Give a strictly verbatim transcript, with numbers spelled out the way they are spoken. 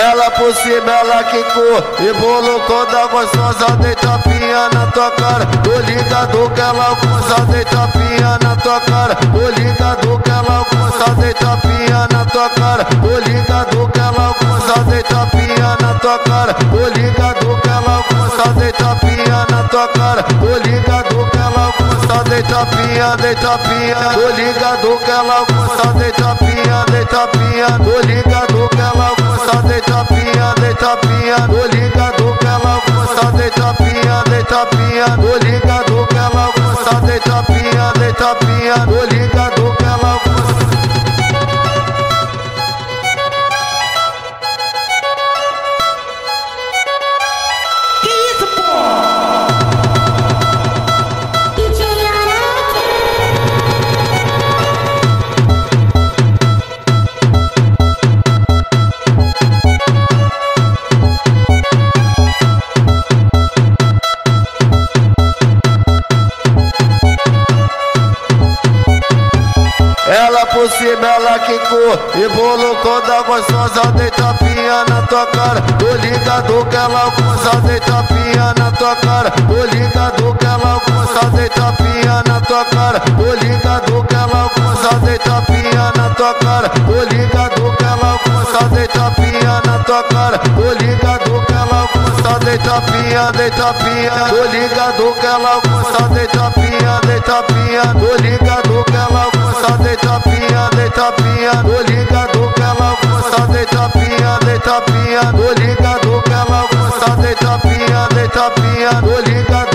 Ela por cima, ela quicou e bolo toda gostosa, deita pinha na tua cara. Tô ligado que ela gosta, deita pinha na tua cara. Tô ligado que ela gosta, deita pinha na tua cara. Tô ligado que ela gosta, deita pinha na tua cara. Tô ligado que ela gosta, deita pinha na tua cara. Tô ligado que ela gosta, deita pinha, deita pinha. Tô ligado que ela gosta, deita pinha, deita pinha. Tô ligado que ela gosta, deita pinha, deita pinha. Tô ligado que ela gosta, deita pinha, deita pinha. Tô ligado que ela gosta, deita pinha, deita pinha. Tô ligado que ela gosta. Que isso, pô? Ela por cima, ela quicou e bolo toda gostosa, deita pinha na tua cara. Tô ligado que ela gosta, deita pinha na tua cara. Tô ligado que ela gosta, deita pinha na tua cara. Tô ligado que ela gosta, deita pinha na tua cara. Tô ligado que ela gosta, deita pinha na tua cara. Tô ligado que ela gosta, deita pinha, deita pinha. Tô ligado que ela gosta, deita pinha, deita pinha. Tô ligado que ela gosta, deita pinha, deita pinha. Tô ligado que ela gosta, deita pinha, deita pinha. Tô ligado que ela gosta, deita pinha, deita pinha. Tô ligado